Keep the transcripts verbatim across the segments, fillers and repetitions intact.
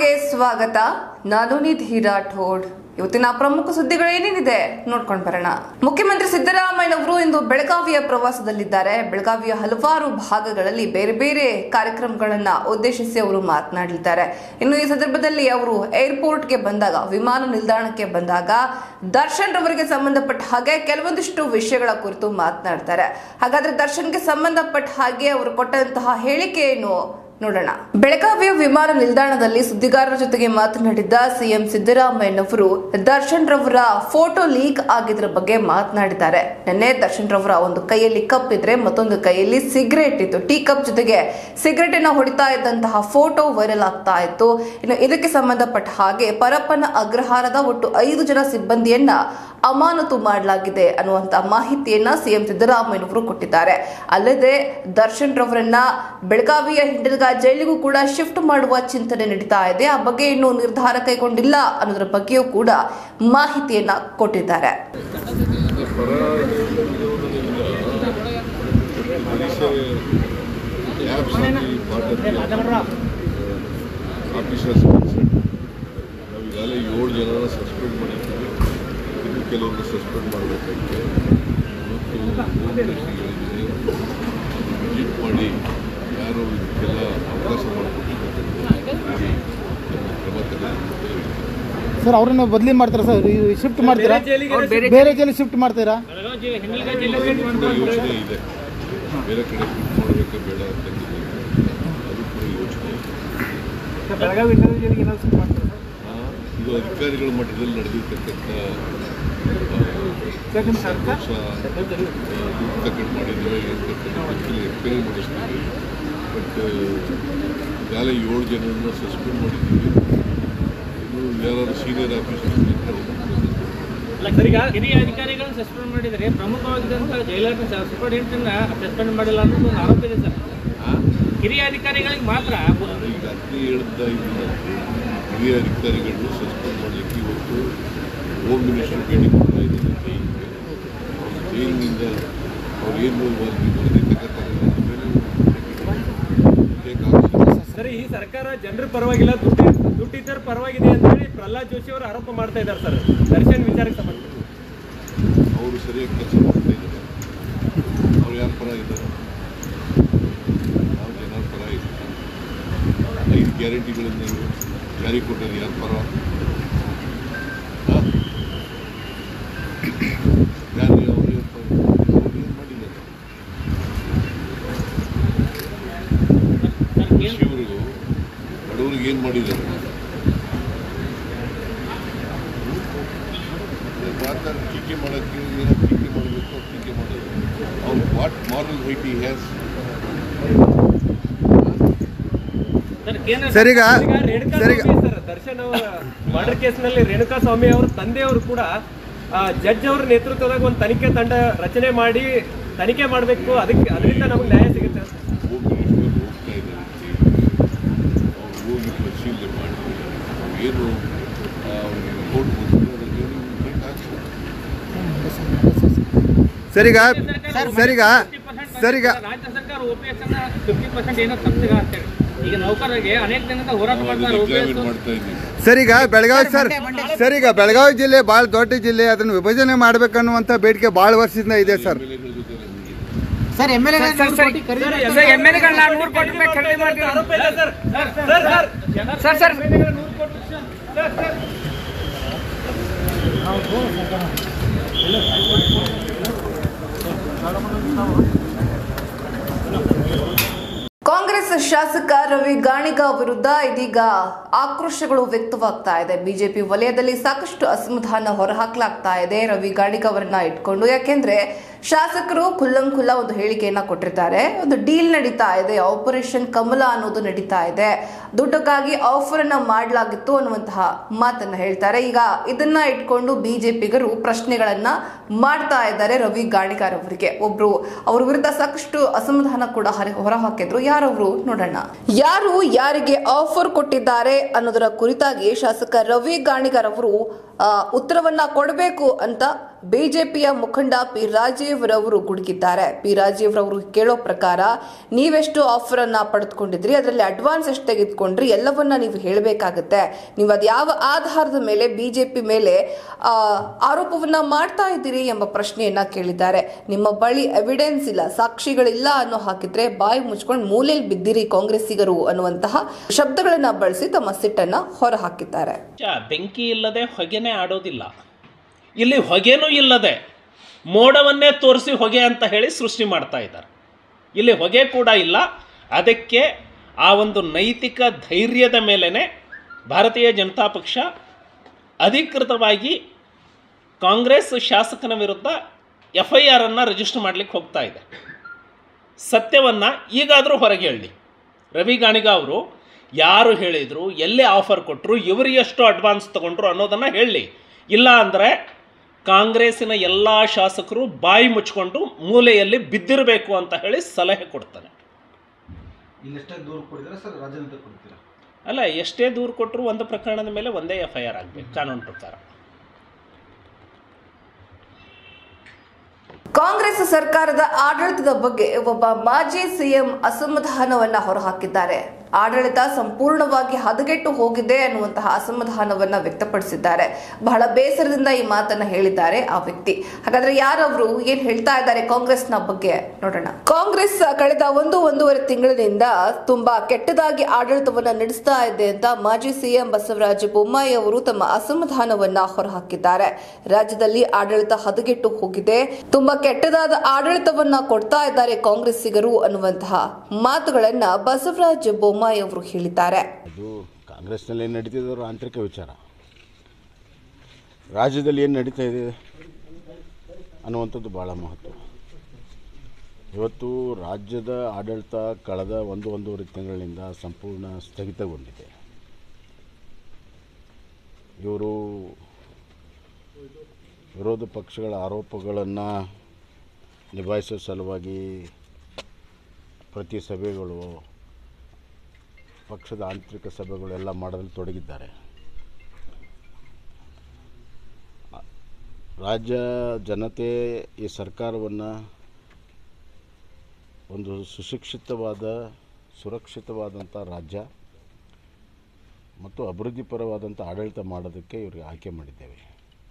ವಾರ್ತೆಗೆ ಸ್ವಾಗತ. ನಾನು ನಿಧಿ ರಾಠೋಡ್. ಇವತ್ತಿನ ಪ್ರಮುಖ ಸುದ್ದಿಗಳು ಏನೇನಿದೆ ನೋಡ್ಕೊಂಡು ಬರೋಣ. ಮುಖ್ಯಮಂತ್ರಿ ಸಿದ್ದರಾಮಯ್ಯನವರು ಇಂದು ಬೆಳಗಾವಿಯ ಪ್ರವಾಸದಲ್ಲಿದ್ದಾರೆ. ಬೆಳಗಾವಿಯ ಹಲವಾರು ಭಾಗಗಳಲ್ಲಿ ಬೇರೆ ಬೇರೆ ಕಾರ್ಯಕ್ರಮಗಳನ್ನ ಉದ್ದೇಶಿಸಿ ಅವರು ಮಾತನಾಡಲಿದ್ದಾರೆ. ಇನ್ನು ಈ ಸಂದರ್ಭದಲ್ಲಿ ಅವರು ಏರ್ಪೋರ್ಟ್ಗೆ ಬಂದಾಗ, ವಿಮಾನ ನಿಲ್ದಾಣಕ್ಕೆ ಬಂದಾಗ ದರ್ಶನ್ ರವರಿಗೆ ಸಂಬಂಧಪಟ್ಟ ಹಾಗೆ ಕೆಲವೊಂದಿಷ್ಟು ವಿಷಯಗಳ ಕುರಿತು ಮಾತನಾಡ್ತಾರೆ. ಹಾಗಾದ್ರೆ ದರ್ಶನ್ಗೆ ಸಂಬಂಧಪಟ್ಟ ಹಾಗೆ ಅವರು ಕೊಟ್ಟಂತಹ ಹೇಳಿಕೆ ಏನು ನೋಡೋಣ. ಬೆಳಗಾವಿಯ ವಿಮಾನ ನಿಲ್ದಾಣದಲ್ಲಿ ಸುದ್ದಿಗಾರರ ಜೊತೆಗೆ ಮಾತನಾಡಿದ್ದ ಸಿಎಂ ಸಿದ್ದರಾಮಯ್ಯನವರು ದರ್ಶನ್ ರವರ ಫೋಟೋ ಲೀಕ್ ಆಗಿದ್ರ ಬಗ್ಗೆ ಮಾತನಾಡಿದ್ದಾರೆ. ನಿನ್ನೆ ದರ್ಶನ್ ರವರ ಒಂದು ಕೈಯಲ್ಲಿ ಕಪ್ ಇದ್ರೆ ಮತ್ತೊಂದು ಕೈಯಲ್ಲಿ ಸಿಗರೇಟ್ ಇತ್ತು. ಟೀ ಕಪ್ ಜೊತೆಗೆ ಸಿಗರೇಟ್ ಅನ್ನ ಹೊಡಿತಾ ಇದ್ದಂತಹ ಫೋಟೋ ವೈರಲ್ ಆಗ್ತಾ ಇತ್ತು. ಇನ್ನು ಇದಕ್ಕೆ ಸಂಬಂಧಪಟ್ಟ ಹಾಗೆ ಪರಪ್ಪನ ಅಗ್ರಹಾರದ ಒಟ್ಟು ಐದು ಜನ ಸಿಬ್ಬಂದಿಯನ್ನ ಅಮಾನತು ಮಾಡಲಾಗಿದೆ ಅನ್ನುವಂತಹ ಮಾಹಿತಿಯನ್ನ ಸಿಎಂ ಸಿದ್ದರಾಮಯ್ಯನವರು ಕೊಟ್ಟಿದ್ದಾರೆ. ಅಲ್ಲದೆ ದರ್ಶನ್ ರವರನ್ನ ಬೆಳಗಾವಿಯ ಹಿಂಡಲ್ಗ ಜೈಲಿಗೂ ಕೂಡ ಶಿಫ್ಟ್ ಮಾಡುವ ಚಿಂತನೆ ನಡೀತಾ ಇದೆ. ಆ ಬಗ್ಗೆ ಇನ್ನೂ ನಿರ್ಧಾರ ಕೈಗೊಂಡಿಲ್ಲ ಅನ್ನೋದ್ರ ಬಗ್ಗೆಯೂ ಕೂಡ ಮಾಹಿತಿಯನ್ನ ಕೊಟ್ಟಿದ್ದಾರೆ. ಕೆಲವರು ಸಸ್ಪೆಂಡ್ ಮಾಡಬೇಕಾಗಿದೆ ವಿಸಿಟ್ ಮಾಡಿ ಯಾರು ಇದಕ್ಕೆಲ್ಲ ಅವಕಾಶ ಮಾಡಿಕೊಟ್ಟಿದ್ದಾರೆ ಸರ್. ಅವ್ರನ್ನ ಬದಲಿ ಮಾಡ್ತಾರಾ ಸರ್? ಶಿಫ್ಟ್ ಮಾಡ್ತೀರಾ? ಬೇರೆ ಜೈಲಿಗೆ ಶಿಫ್ಟ್ ಮಾಡ್ತೀರಾ? ಯೋಚನೆ ಇದೆ. ಬೇರೆ ಕಡೆ ಶಿಫ್ಟ್ ಮಾಡಬೇಕಾ ಬೇಡ ಅಂತಂದಿದೆ. ಅದು ಕೂಡ ಯೋಚನೆ ಇದೆ. ಇದು ಅಧಿಕಾರಿಗಳ ಮಟ್ಟದಲ್ಲಿ ನಡೆದಿರ್ತಕ್ಕಂಥ ಸಂತೋಷ ತಗೊಂಡು ಮಾಡಿದ್ದೇವೆ ಎಕ್ಸ್ಪೈರಿ ಮಾಡಿಸ್ತೀವಿ. ಬಟ್ ಈಗಾಗಲೇ ಏಳು ಜನರನ್ನು ಸಸ್ಪೆಂಡ್ ಮಾಡಿದ್ದೀವಿ. ಇನ್ನು ಯಾರಾದ್ರು ಸೀನಿಯರ್ ಆಫೀಸರ್ಸ್ ಹಿರಿಯ ಅಧಿಕಾರಿಗಳನ್ನು ಸಸ್ಪೆಂಡ್ ಮಾಡಿದರೆ ಪ್ರಮುಖವಾಗಿದ್ದಂಥ ಜೈಲರ್ನ ಸೂಪರಿಂಟೆಂಡೆಂಟ್ನ ಸಸ್ಪೆಂಡ್ ಮಾಡಿಲ್ಲ ಅನ್ನೋದು ಒಂದು ಆರೋಪ ಇದೆ ಸರ್. ಹಿರಿಯ ಅಧಿಕಾರಿಗಳಿಗೆ ಮಾತ್ರ ಈಗ ಅಗ್ನಿ ಹೇಳ್ತಾ ಇದ್ದೀನಿ. ಹಿರಿಯ ಅಧಿಕಾರಿಗಳನ್ನು ಸಸ್ಪೆಂಡ್ ಮಾಡಲಿಕ್ಕೆ ಇವತ್ತು ಹೋಮ್ ಮಿನಿಸ್ಟರ್ ಭೇಟಿ ಕೊಡ್ತಾ ಇದ್ದೀನಿ. ಜೈಲಿನಿಂದ ಅವ್ರು ಏನು ವರದಿ ತಗೋತಾರೆ ಸರ್. ಈ ಸರ್ಕಾರ ಜನರ ಪರವಾಗಿಲ್ಲ, ದುಡ್ಡು ದುಡ್ಡಿದ್ದರ ಪರವಾಗಿದೆ ಅಂತ ಹೇಳಿ ಪ್ರಹ್ಲಾದ್ ಜೋಶಿ ಅವರು ಆರೋಪ ಮಾಡ್ತಾ ಇದ್ದಾರೆ ಸರ್. ದರ್ಶನ್ ವಿಚಾರಕ್ಕೆ ಸಂಬಂಧಿಸಿದ ಅವರು ಸರಿಯಾಗಿ ಕೆಲಸ ಮಾಡ್ತಾ ಇದ್ದಾರೆ. ಅವ್ರು ಯಾರ ಪರ ಇದ್ದಾರೆ? ನಾವು ಜನರ ಪರ ಇದ್ದಾರೆ. ಐದು ಗ್ಯಾರಂಟಿಗಳನ್ನು ಜಾರಿ ಕೊಟ್ಟರು ಯಾರ ಪರ? ಯಾರು ಅವರು ಏನು ಮಾಡಿದ್ದಾರೆ? ಕೃಷಿಯವ್ರಿಗೂ ಬಡವರಿಗೆ ಏನು ಮಾಡಿದ್ದಾರೆ? ಮಾತಾಡ ಟೀಕೆ ಮಾಡೋಕ್ಕೆ ಏನೋ ಟೀಕೆ ಮಾಡಬೇಕು, ಟೀಕೆ ಮಾಡೋದು. ಅವ್ನು what moral right he has? ಸರಿಗ ದರ್ಶನ್ ಅವರ ಮರ್ಡರ್ ಕೇಸ್ನಲ್ಲಿ ರೇಣುಕಾ ಸ್ವಾಮಿ ಅವರ ತಂದೆಯವರು ಕೂಡ ಜಡ್ಜ್ ಅವರ ನೇತೃತ್ವದಾಗ ಒಂದು ತನಿಖೆ ತಂಡ ರಚನೆ ಮಾಡಿ ತನಿಖೆ ಮಾಡಬೇಕು, ಅದಕ್ಕೆ ಅದರಿಂದ ನಮಗೆ ನ್ಯಾಯ ಸಿಗುತ್ತೆ. ಹೋಗ್ತಾ ಇದ್ದಾರೆ, ಅವ್ರು ಹೋಗಿ ಪರಿಶೀಲನೆ ಮಾಡಿ ಏನು ರಿಪೋರ್ಟ್ ಸರಿಗ ಸರಿಗ ಸರಿಗ ರಾಜ್ಯ ಸರ್ಕಾರ ಓಪಿಎಸ್ ಅನ್ನ ಫಿಫ್ಟಿ ಪರ್ಸೆಂಟ್ ಏನೋ ತಪ್ಪಿಗ ಅಂತೇಳಿ ಈಗ ನೌಕರರಿಗೆ ಅನೇಕ ದಿನದ ಹೋರಾಟ ಮಾಡ್ತಾರೆ. ಸರ್, ಈಗ ಬೆಳಗಾವಿ ಸರ್ ಸರ್ ಈಗ ಬೆಳಗಾವಿ ಜಿಲ್ಲೆ ಭಾಳ ದೊಡ್ಡ ಜಿಲ್ಲೆ, ಅದನ್ನು ವಿಭಜನೆ ಮಾಡ್ಬೇಕನ್ನುವಂಥ ಬೇಡಿಕೆ ಭಾಳ ವರ್ಷದಿಂದ ಇದೆ sir. Sir M L A Congress ಶಾಸಕ ರವಿ ಗಾಣಿಗ ವಿರುದ್ಧ ಇದೀಗ ಆಕ್ರೋಶಗಳು ವ್ಯಕ್ತವಾಗ್ತಾ ಇದೆ. ಬಿಜೆಪಿ ವಲಯದಲ್ಲಿ ಸಾಕಷ್ಟು ಅಸಮಾಧಾನ ಹೊರಹಾಕಲಾಗ್ತಾ ಇದೆ ರವಿ ಗಾಣಿಗ ಅವರನ್ನ ಇಟ್ಕೊಂಡು. ಯಾಕೆಂದ್ರೆ ಶಾಸಕರು ಖುಲ್ಲಂಖುಲ್ಲ ಒಂದು ಹೇಳಿಕೆಯನ್ನ ಕೊಟ್ಟಿರ್ತಾರೆ. ಒಂದು ಡೀಲ್ ನಡೀತಾ ಇದೆ, ಆಪರೇಷನ್ ಕಮಲ ಅನ್ನೋದು ನಡೀತಾ ಇದೆ, ದುಡ್ಡಕ್ಕಾಗಿ ಆಫರ್ ಅನ್ನ ಮಾಡಲಾಗಿತ್ತು ಅನ್ನುವಂತಹ ಮಾತನ್ನ ಹೇಳ್ತಾರೆ. ಈಗ ಇದನ್ನ ಇಟ್ಕೊಂಡು ಬಿಜೆಪಿಗರು ಪ್ರಶ್ನೆಗಳನ್ನ ಮಾಡ್ತಾ ಇದ್ದಾರೆ ರವಿ ಗಾಣಿಗಾರ್ ಅವರಿಗೆ. ಒಬ್ರು ಅವ್ರ ವಿರುದ್ಧ ಸಾಕಷ್ಟು ಅಸಮಾಧಾನ ಕೂಡ ಹೊರಹಾಕಿದ್ರು. ಯಾರವರು ನೋಡೋಣ. ಯಾರು ಯಾರಿಗೆ ಆಫರ್ ಕೊಟ್ಟಿದ್ದಾರೆ ಅನ್ನೋದರ ಕುರಿತಾಗಿ ಶಾಸಕ ರವಿ ಗಾಣಿಗಾರ್ ಅವರು ಉತ್ತರವನ್ನ ಕೊಡಬೇಕು ಅಂತ ಬಿಜೆಪಿಯ ಮುಖಂಡ ಪಿ ರಾಜೀವ್ ರವರು ಗುಡುಗಿದ್ದಾರೆ. ಪಿ ರಾಜೀವ್ ರವರು ಕೇಳೋ ಪ್ರಕಾರ ನೀವೆಷ್ಟು ಆಫರ್ ಅನ್ನ ಪಡೆದುಕೊಂಡಿದ್ರಿ, ಅದರಲ್ಲಿ ಅಡ್ವಾನ್ಸ್ ಎಷ್ಟು ತೆಗೆದುಕೊಂಡ್ರಿ, ಎಲ್ಲವನ್ನ ನೀವು ಹೇಳಬೇಕಾಗುತ್ತೆ. ನೀವು ಅದು ಯಾವ ಆಧಾರದ ಮೇಲೆ ಬಿಜೆಪಿ ಮೇಲೆ ಆರೋಪವನ್ನ ಮಾಡ್ತಾ ಇದ್ದೀರಿ ಎಂಬ ಪ್ರಶ್ನೆಯನ್ನ ಕೇಳಿದ್ದಾರೆ. ನಿಮ್ಮ ಬಳಿ ಎವಿಡೆನ್ಸ್ ಇಲ್ಲ, ಸಾಕ್ಷಿಗಳಿಲ್ಲ ಅನ್ನೋ ಹಾಕಿದ್ರೆ ಬಾಯಿ ಮುಚ್ಕೊಂಡು ಮೂಲೆಯಲ್ಲಿ ಬಿದ್ದಿರಿ ಕಾಂಗ್ರೆಸ್ಸಿಗರು ಅನ್ನುವಂತಹ ಶಬ್ದಗಳನ್ನ ಬಳಸಿ ತಮ್ಮ ಸಿಟ್ಟನ್ನ ಹೊರಹಾಕಿದ್ದಾರೆ. ಬೆಂಕಿ ಇಲ್ಲದೆ ಹೊಗೆನೇ ಆಡೋದಿಲ್ಲ. ಇಲ್ಲಿ ಹೊಗೆನೂ ಇಲ್ಲದೆ ಮೋಡವನ್ನೇ ತೋರಿಸಿ ಹೊಗೆ ಅಂತ ಹೇಳಿ ಸೃಷ್ಟಿ ಮಾಡ್ತಾ ಇದ್ದಾರೆ. ಇಲ್ಲಿ ಹೊಗೆ ಕೂಡ ಇಲ್ಲ. ಅದಕ್ಕೆ ಆ ಒಂದು ನೈತಿಕ ಧೈರ್ಯದ ಮೇಲೇ ಭಾರತೀಯ ಜನತಾ ಪಕ್ಷ ಅಧಿಕೃತವಾಗಿ ಕಾಂಗ್ರೆಸ್ ಶಾಸಕನ ವಿರುದ್ಧ ಎಫ್ ಐ ಆರನ್ನು ರಿಜಿಸ್ಟರ್ ಮಾಡಲಿಕ್ಕೆ ಹೋಗ್ತಾ ಇದೆ. ಸತ್ಯವನ್ನು ಈಗಾದರೂ ಹೊರಗೆ ಹೇಳಿ. ರವಿ ಗಾಣಿಗ ಅವರು ಯಾರು ಹೇಳಿದರು, ಎಲ್ಲೇ ಆಫರ್ ಕೊಟ್ಟರು, ಇವರು ಎಷ್ಟು ಅಡ್ವಾನ್ಸ್ ತೊಗೊಂಡ್ರು ಅನ್ನೋದನ್ನು ಹೇಳಿ. ಇಲ್ಲ ಅಂದರೆ ಕಾಂಗ್ರೆಸ್ಸಿನ ಎಲ್ಲ ಶಾಸಕರು ಬಾಯಿ ಮುಚ್ಕೊಂಡು ಮೂಲೆಯಲ್ಲಿ ಬಿದ್ದಿರಬೇಕು ಅಂತ ಹೇಳಿ ಸಲಹೆ ಕೊಡ್ತಾನೆ. ಅಲ್ಲ, ಎಷ್ಟೇ ದೂರು ಕೊಟ್ಟರು ಒಂದು ಪ್ರಕರಣದ ಮೇಲೆ ಒಂದೇ ಎಫ್ ಐ ಆರ್ ಆಗಬೇಕು ಕಾನೂನು ಪ್ರಕಾರ. ಕಾಂಗ್ರೆಸ್ ಸರ್ಕಾರದ ಆಡಳಿತದ ಬಗ್ಗೆ ಒಬ್ಬ ಮಾಜಿ ಸಿಎಂ ಅಸಮಾಧಾನವನ್ನ ಹೊರಹಾಕಿದ್ದಾರೆ. ಆಡಳಿತ ಸಂಪೂರ್ಣವಾಗಿ ಹದಗೆಟ್ಟು ಹೋಗಿದೆ ಅನ್ನುವಂತಹ ಅಸಮಾಧಾನವನ್ನ ವ್ಯಕ್ತಪಡಿಸಿದ್ದಾರೆ. ಬಹಳ ಬೇಸರದಿಂದ ಈ ಮಾತನ್ನ ಹೇಳಿದ್ದಾರೆ ಆ ವ್ಯಕ್ತಿ. ಹಾಗಾದ್ರೆ ಯಾರವರು, ಏನ್ ಹೇಳ್ತಾ ಇದ್ದಾರೆ ಕಾಂಗ್ರೆಸ್ನ ಬಗ್ಗೆ ನೋಡೋಣ. ಕಾಂಗ್ರೆಸ್ ಕಳೆದ ಒಂದು ಒಂದೂವರೆ ತಿಂಗಳಿನಿಂದ ತುಂಬಾ ಕೆಟ್ಟದಾಗಿ ಆಡಳಿತವನ್ನ ನಡೆಸ್ತಾ ಇದೆ ಅಂತ ಮಾಜಿ ಸಿಎಂ ಬಸವರಾಜ ಬೊಮ್ಮಾಯಿ ಅವರು ತಮ್ಮ ಅಸಮಾಧಾನವನ್ನ ಹೊರಹಾಕಿದ್ದಾರೆ. ರಾಜ್ಯದಲ್ಲಿ ಆಡಳಿತ ಹದಗೆಟ್ಟು ಹೋಗಿದೆ, ತುಂಬಾ ಕೆಟ್ಟದಾದ ಆಡಳಿತವನ್ನ ಕೊಡ್ತಾ ಇದ್ದಾರೆ ಕಾಂಗ್ರೆಸ್ಸಿಗರು ಅನ್ನುವಂತಹ ಮಾತುಗಳನ್ನ ಬಸವರಾಜ ಬೊಮ್ಮಾಯಿ ಅವರು ಹೇಳಿದ್ದಾರೆ. ಅದು ಕಾಂಗ್ರೆಸ್ನಲ್ಲಿ ಏನು ನಡೀತಿದ್ರು ಆಂತರಿಕ ವಿಚಾರ. ರಾಜ್ಯದಲ್ಲಿ ಏನು ನಡೀತಾ ಇದೆ ಅನ್ನುವಂಥದ್ದು ಭಾಳ ಮಹತ್ವ. ಇವತ್ತು ರಾಜ್ಯದ ಆಡಳಿತ ಕಳೆದ ಒಂದು ಒಂದೂವರೆ ತಿಂಗಳಿನಿಂದ ಸಂಪೂರ್ಣ ಸ್ಥಗಿತಗೊಂಡಿದೆ. ಇವರು ವಿರೋಧ ಪಕ್ಷಗಳ ಆರೋಪಗಳನ್ನು ನಿಭಾಯಿಸೋ ಸಲುವಾಗಿ ಪ್ರತಿ ಸಭೆಗಳು, ಪಕ್ಷದ ಆಂತರಿಕ ಸಭೆಗಳೆಲ್ಲ ಮಾಡೋದ್ರಲ್ಲಿ ತೊಡಗಿದ್ದಾರೆ. ರಾಜ್ಯ ಜನತೆ ಈ ಸರ್ಕಾರವನ್ನು ಒಂದು ಸುಶಿಕ್ಷಿತವಾದ, ಸುರಕ್ಷಿತವಾದಂಥ ರಾಜ್ಯ ಮತ್ತು ಅಭಿವೃದ್ಧಿಪರವಾದಂಥ ಆಡಳಿತ ಮಾಡೋದಕ್ಕೆ ಇವರಿಗೆ ಆಯ್ಕೆ ಮಾಡಿದ್ದೇವೆ.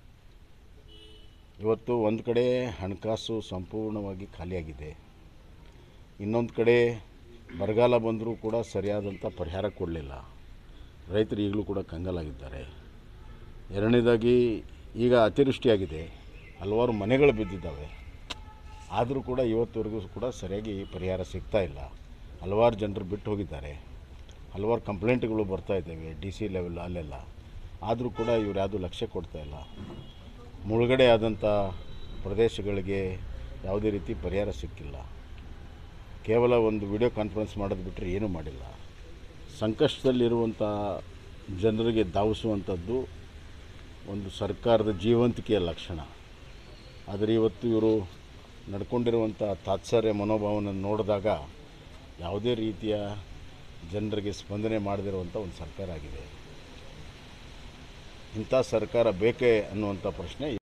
ಇವತ್ತು ಒಂದು ಕಡೆ ಹಣಕಾಸು ಸಂಪೂರ್ಣವಾಗಿ ಖಾಲಿಯಾಗಿದೆ, ಇನ್ನೊಂದು ಕಡೆ ಬರಗಾಲ ಬಂದರೂ ಕೂಡ ಸರಿಯಾದಂಥ ಪರಿಹಾರ ಕೊಡಲಿಲ್ಲ. ರೈತರು ಈಗಲೂ ಕೂಡ ಕಂಗಾಲಾಗಿದ್ದಾರೆ. ಎರಡನೇದಾಗಿ ಈಗ ಅತಿವೃಷ್ಟಿಯಾಗಿದೆ, ಹಲವಾರು ಮನೆಗಳು ಬಿದ್ದಿದ್ದಾವೆ. ಆದರೂ ಕೂಡ ಇವತ್ತುವರೆಗೂ ಕೂಡ ಸರಿಯಾಗಿ ಪರಿಹಾರ ಸಿಗ್ತಾ ಇಲ್ಲ. ಹಲವಾರು ಜನರು ಬಿಟ್ಟು ಹೋಗಿದ್ದಾರೆ, ಹಲವಾರು ಕಂಪ್ಲೇಂಟ್ಗಳು ಬರ್ತಾ ಇದ್ದಾವೆ ಡಿ ಸಿ ಲೆವೆಲ್ ಅಲ್ಲೆಲ್ಲ. ಆದರೂ ಕೂಡ ಇವ್ರು ಯಾವುದೂ ಲಕ್ಷ್ಯ ಕೊಡ್ತಾ ಇಲ್ಲ. ಮುಳುಗಡೆ ಆದಂಥ ಪ್ರದೇಶಗಳಿಗೆ ಯಾವುದೇ ರೀತಿ ಪರಿಹಾರ ಸಿಕ್ಕಿಲ್ಲ. ಕೇವಲ ಒಂದು ವಿಡಿಯೋ ಕಾನ್ಫರೆನ್ಸ್ ಮಾಡೋದು ಬಿಟ್ಟರೆ ಏನೂ ಮಾಡಿಲ್ಲ. ಸಂಕಷ್ಟದಲ್ಲಿರುವಂಥ ಜನರಿಗೆ ಧಾವಿಸುವಂಥದ್ದು ಒಂದು ಸರ್ಕಾರದ ಜೀವಂತಿಕೆಯ ಲಕ್ಷಣ. ಆದರೆ ಇವತ್ತು ಇವರು ನಡ್ಕೊಂಡಿರುವಂಥ ತಾತ್ಸರ್ಯ ಮನೋಭಾವವನ್ನು ನೋಡಿದಾಗ ಯಾವುದೇ ರೀತಿಯ ಜನರಿಗೆ ಸ್ಪಂದನೆ ಮಾಡದಿರುವಂಥ ಒಂದು ಸರ್ಕಾರ ಆಗಿದೆ. ಇಂಥ ಸರ್ಕಾರ ಬೇಕೇ ಅನ್ನುವಂಥ ಪ್ರಶ್ನೆ